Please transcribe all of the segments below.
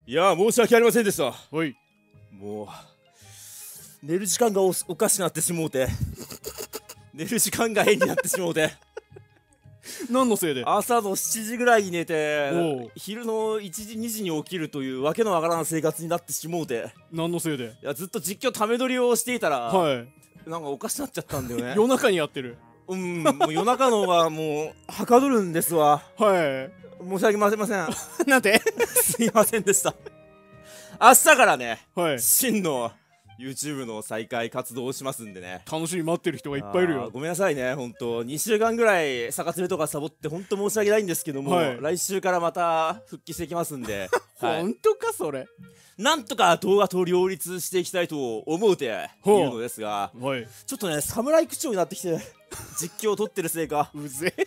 いや申し訳ありませんでした。 はい。 もう寝る時間がおかしくなってしもうて寝る時間が変になってしもうて何のせいで？ 朝の7時ぐらいに寝ておう昼の1時2時に起きるというわけのわからん生活になってしもうて、 何のせいで？ いやずっと実況ため撮りをしていたら、 はい。 なんかおかしなっちゃったんだよね。 夜中にやってる。 もう夜中のがもうはかどるんですわ。 は申し訳ませんい。なんて？ すいませんでした。明日からね、 はい。 真の YouTube の再開活動をしますんでね。 楽しみに待ってる人がいっぱいいるよ。 ごめんなさいね、ほんと2週間ぐらい逆詰めとかサボってほんと申し訳ないんですけども、 はい、 来週からまた復帰していきますんでほんとかそれ。 なんとか動画と両立していきたいと思うているのですが、 はい、 ちょっとね侍口調になってきて実況を撮ってるせいかうぜえ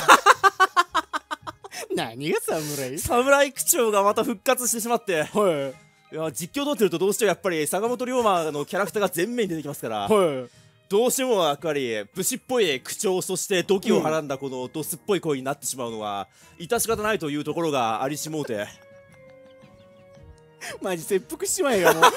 何が侍口調がまた復活してしまって、 はい、 いや実況撮ってるとどうしてもやっぱり坂本龍馬のキャラクターが前面に出てきますから、 はい、 どうしてもやっぱり武士っぽい口調、そして土器をはらんだこのドスっぽい声になってしまうのは致し方ないというところがありしもうてマジ切腹しちまえよもう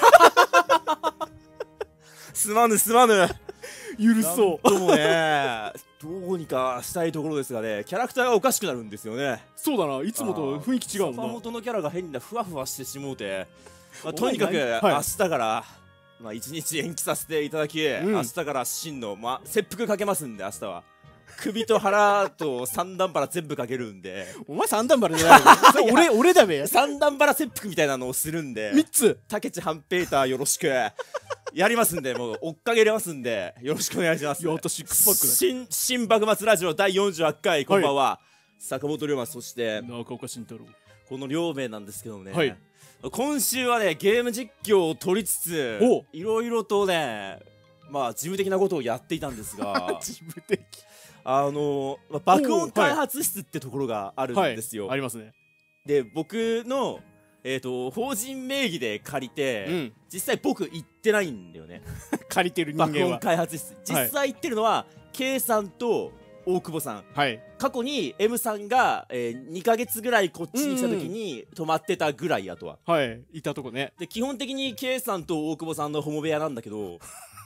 すまぬ許そう。 ともねどうにかしたいところですがね、キャラクターがおかしくなるんですよね。 そうだな、いつもと雰囲気違うもんな。 坂本のキャラが変なふわふわしてしもうて、とにかくはい、 明日から1日延期させていただき、明日から真の切腹かけますんで、明日は首と腹と三段腹全部かけるんで。 お前三段腹じゃない俺だべ。 三段腹切腹みたいなのをするんで、 3つ竹地半ペーターよろしくやりますんで、もう追っかけれますんでよろしくお願いします。 やっとシックスパックだ。 新幕末ラジオ第48回、こんばんは、坂本龍馬、そして中岡慎太郎、 この両名なんですけどね、 はい、 今週はねゲーム実況を取りつついろいろとね事務的なことをやっていたんですが事務的爆音開発室ってところがあるんですよ。 ありますね。 で僕の法人名義で借りて、実際僕行ってないんだよね借りてる人間は。 爆音開発室実際行ってるのは K さんと大久保さん、過去に M さんが、2ヶ月ぐらいこっちに来た時に泊まってたぐらい、あとはいたとこね。 で基本的に K さんと大久保さんのホモ部屋なんだけど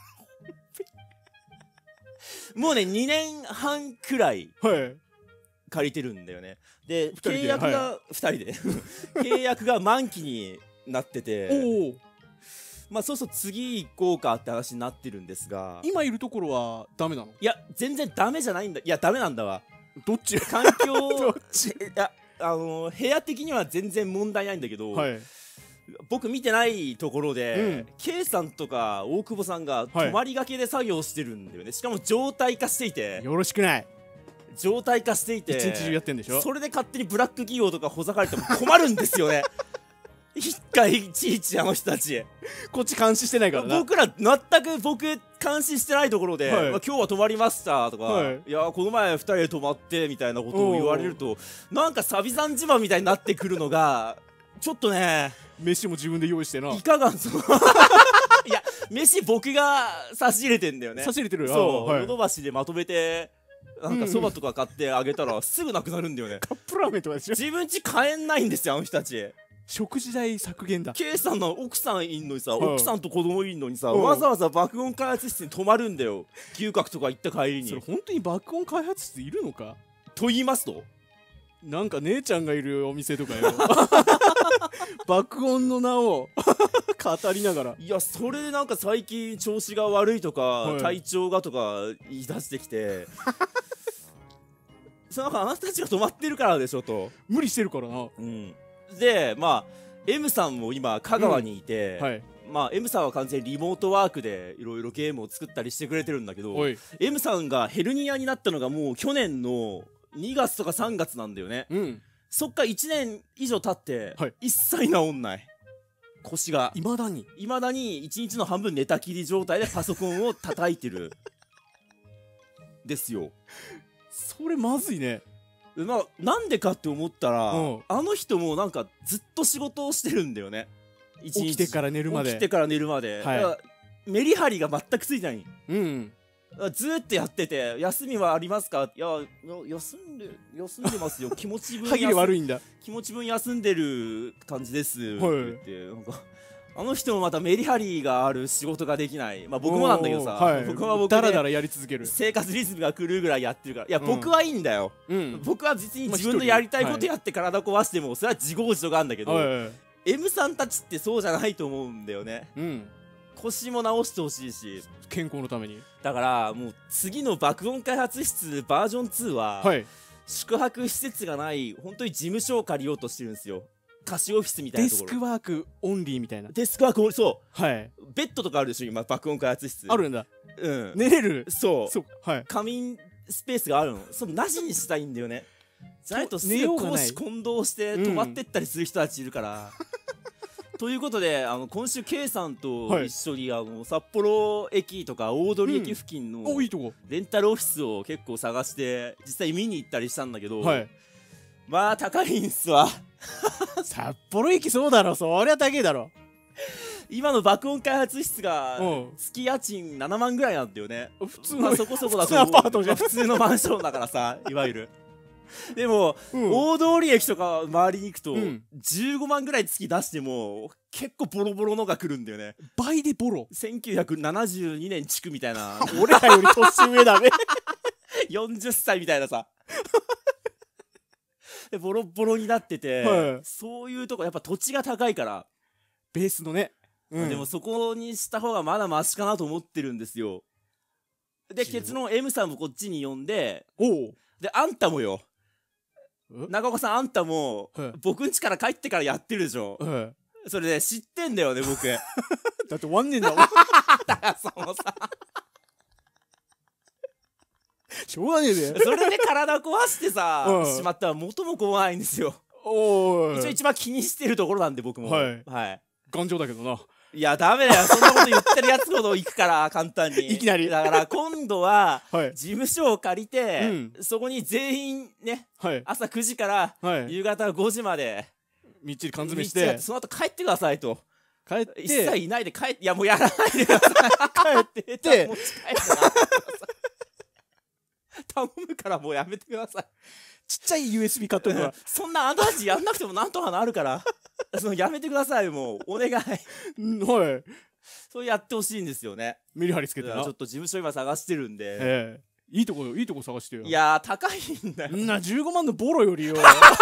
もうね2年半くらい借りてるんだよね。で契約が2人で契約が満期になっててそうそう次行こうかって話になってるんですが、 今いるところはダメなの？ いや全然ダメじゃないんだ。いやダメなんだわ。 どっち？ 環境どっち？いや部屋的には全然問題ないんだけど、僕見てないところで、K さんとか大久保さんが泊まりがけで作業してるんだよね。しかも状態化していて、 よろしくない。 状態化していて一日中やってんでしょ。それで勝手にブラック企業とかほざかれても困るんですよね一回いちいちあの人たちこっち監視してないからな。 僕ら全く監視してないところで、今日は泊まりましたとか、いやこの前2人で泊まってみたいなことを言われると、なんかサビさん自慢みたいになってくるのがちょっとね。 飯も自分で用意してな。 いかがいや飯僕が差し入れてんだよね。 差し入れてる。 そうヨドバシでまとめてなんかそばとか買ってあげたらすぐなくなるんだよね。 カップラーメンとかでしょ。 自分家買えないんですよあの人たち。 食事代削減だ。 K さんの奥さんいんのにさ、奥さんと子供いんのにさ、わざわざ爆音開発室に泊まるんだよ。嗅覚とか行った帰りに。 それ本当に爆音開発室いるのかと言いますと、 なんか姉ちゃんがいるお店とかよ爆音の名を語りながら。 いやそれでなんか最近調子が悪いとか、体調がとか言い出してきてなんかあなたたちが泊まってるからでしょと。 無理してるからな。 でM さんも今香川にいて、M さんは完全にリモートワークでいろいろゲームを作ったりしてくれてるんだけど、M さんがヘルニアになったのがもう去年の2月とか3月なんだよね。そっから1年以上経って、一切治んない。腰がいまだに1日の半分寝たきり状態でパソコンを叩いてるですよ。 それまずいね。 なんでかって思ったら、あの人もなんかずっと仕事をしてるんだよね。 起きてから寝るまで。 メリハリが全くついてない。 ずーっとやってて「休みはありますか?」いや休んでますよ気持ち分歯切れ悪いんだ。 気持ち分休んでる感じですって言ってなんかあの人もまたメリハリがある仕事ができない。まあ僕もなんだけどさ、 はい、 僕は僕でダラダラやり続ける生活リズムが狂うぐらいやってるから。いや僕はいいんだよ、僕は実に自分のやりたいことやって体壊してもそれは自業自得なんだけど、M さんたちってそうじゃないと思うんだよね。腰も直してほしいし健康のために。 だからもう次の爆音開発室バージョン2は、宿泊施設がない本当に事務所を借りようとしてるんですよ。貸しオフィスみたいなところ。 デスクワークオンリーみたいな。 デスクワークそう、 はい、 ベッドとかあるでしょ今爆音開発室。 あるんだ。寝れる。そう、はい、 仮眠スペースがあるの。そのなしにしたいんだよね。じゃないとすぐ公私混同して止まってったりする人たちいるから、ということで今週 K さんと一緒に札幌駅とか大通駅付近のレンタルオフィスを結構探して実際見に行ったりしたんだけど、まあ高いんすわ。 札幌駅そうだろ、そりゃ高いだろ。 今の爆音開発室が月家賃7万ぐらいなんだよね。 普通のそこそこだと思う。普通のマンションだからさ、いわゆる。でも、大通駅とか周りに行くと15万ぐらい月出しても結構ボロボロのが来るんだよね。 倍でボロ。 1972年築みたいな。 俺らより年上だね。 40歳みたいなさ。でボロボロになってて、そういうとこやっぱ土地が高いからベースのね、 でもそこにした方がまだマシかなと思ってるんですよ。で結論 M さんもこっちに呼んで、であんたもよ、中岡さんあんたも僕ん家から帰ってからやってるでしょ。それで知ってんだよね僕。だって終わんねえんだもん。 だからそのさしょうがねえで。 それで体壊してさしまったら元も子もないんですよ。一応一番気にしてるところなんで僕も。 頑丈だけどな。 いやダメだよ、そんなこと言ってるやつほど行くから簡単に。 いきなりだから今度は事務所を借りて、そこに全員ね、朝9時から夕方5時までみっちり缶詰して、 その後帰ってくださいと。 帰って一切いないで帰って、いやもうやらないでください。帰ってって持ち帰って頼むからもうやめてください。 ちっちゃい USB 買っとくわ。 そんなあの味やんなくてもなんとかなるからやめてください、もうお願い。そうやってほしいんですよね。 メリハリつけてな。 ちょっと事務所今探してるんで、 いいとこ探してよ。 いや高いんだよな。15万のボロよりよ。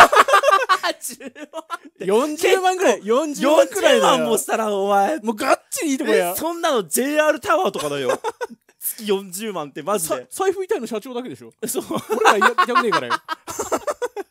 40 万ぐらい。40万くらいだよ。 40万もしたらお前もうガッチリいいとこや。 そんなの JR タワーとかだよ。月40万ってマジで。 財布痛いの社長だけでしょ。 そう。 俺ら痛くねえからよ。